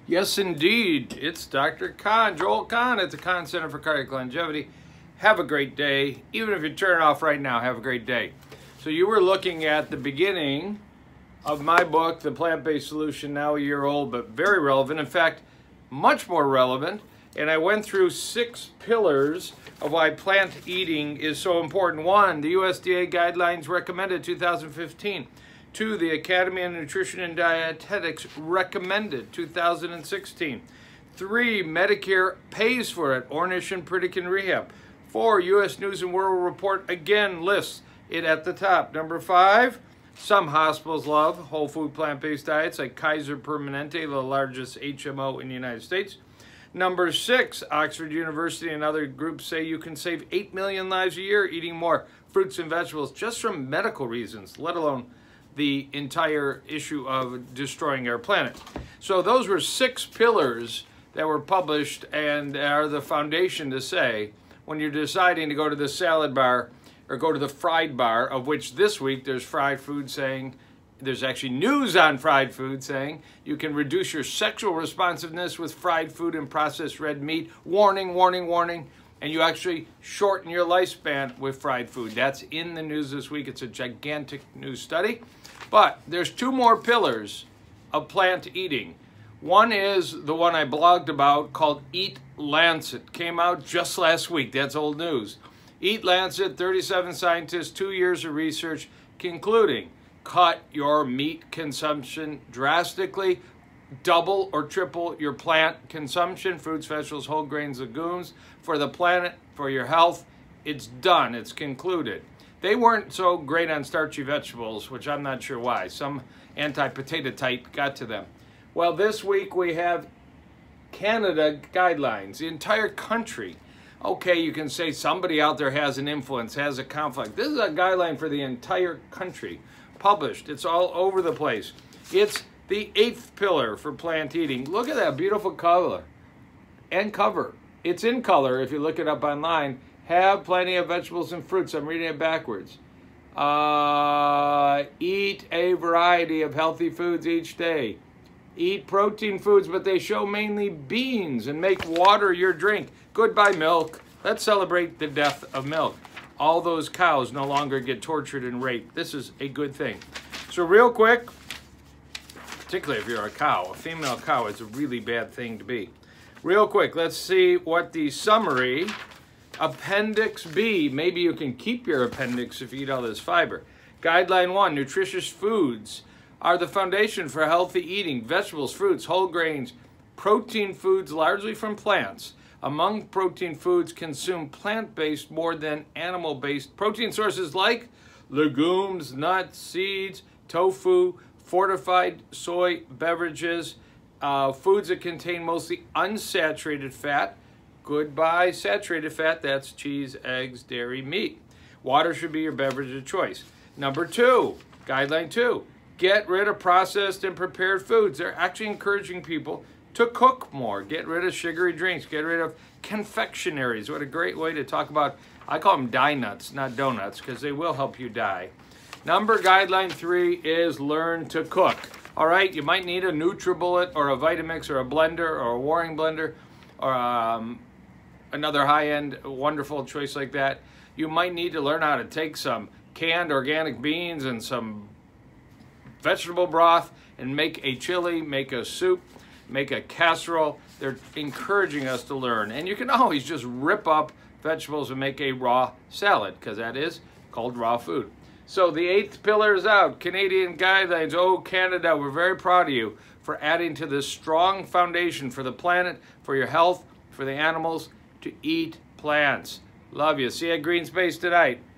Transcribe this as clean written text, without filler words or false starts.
Yes, indeed. It's Dr. Kahn, Joel Kahn at the Kahn Center for Cardiac Longevity. Have a great day. Even if you turn it off right now, have a great day. So you were looking at the beginning of my book, The Plant-Based Solution, now a year old, but very relevant. In fact, much more relevant. And I went through 6 pillars of why plant eating is so important. 1, the USDA guidelines recommended 2015. 2, the Academy of Nutrition and Dietetics recommended 2016. 3, Medicare pays for it, Ornish and Pritikin Rehab. 4, U.S. News and World Report again lists it at the top. Number 5, some hospitals love whole food plant-based diets like Kaiser Permanente, the largest HMO in the United States. Number 6, Oxford University and other groups say you can save 8 million lives a year eating more fruits and vegetables just from medical reasons, let alone the entire issue of destroying our planet. So those were 6 pillars that were published and are the foundation to say when you're deciding to go to the salad bar or go to the fried bar, of which this week there's fried food saying, there's actually news on fried food saying you can reduce your sexual responsiveness with fried food and processed red meat. Warning, warning, warning. And you actually shorten your lifespan with fried food. That's in the news this week. It's a gigantic news study. But there's 2 more pillars of plant eating. One is the one I blogged about called Eat Lancet. Came out just last week. That's old news. Eat Lancet, 37 scientists, 2 years of research, concluding cut your meat consumption drastically, double or triple your plant consumption, fruits, vegetables, whole grains, legumes, for the planet, for your health. It's done. It's concluded. They weren't so great on starchy vegetables, which I'm not sure why. Some anti-potato type got to them. Well, this week we have Canada guidelines, the entire country. Okay, you can say somebody out there has an influence, has a conflict. This is a guideline for the entire country, published. It's all over the place. It's the 8th pillar for plant eating. Look at that beautiful color and cover. It's in color if you look it up online. Have plenty of vegetables and fruits. I'm reading it backwards. Eat a variety of healthy foods each day. Eat protein foods, but they show mainly beans, and make water your drink. Goodbye milk. Let's celebrate the death of milk. All those cows no longer get tortured and raped. This is a good thing. So real quick, particularly if you're a cow, a female cow is a really bad thing to be. Real quick, let's see what the summary, Appendix B, maybe you can keep your appendix if you eat all this fiber. Guideline 1, nutritious foods are the foundation for healthy eating. Vegetables, fruits, whole grains, protein foods largely from plants. Among protein foods, consume plant-based more than animal-based protein sources like legumes, nuts, seeds, tofu, fortified soy beverages, foods that contain mostly unsaturated fat. Goodbye saturated fat, that's cheese, eggs, dairy, meat. Water should be your beverage of choice. Number 2, guideline 2, get rid of processed and prepared foods. They're actually encouraging people to cook more. Get rid of sugary drinks. Get rid of confectionaries. What a great way to talk about, I call them die nuts, not donuts, because they will help you die. Guideline 3 is learn to cook. All right, you might need a NutriBullet or a Vitamix or a blender or a Waring blender or another high-end wonderful choice like that. You might need to learn how to take some canned organic beans and some vegetable broth and make a chili, make a soup, make a casserole. They're encouraging us to learn. And you can always just rip up vegetables and make a raw salad, because that is called raw food. So the 8th pillar is out. Canadian guidelines. Oh, Canada, we're very proud of you for adding to this strong foundation for the planet, for your health, for the animals, to eat plants. Love you. See you at Green Space tonight.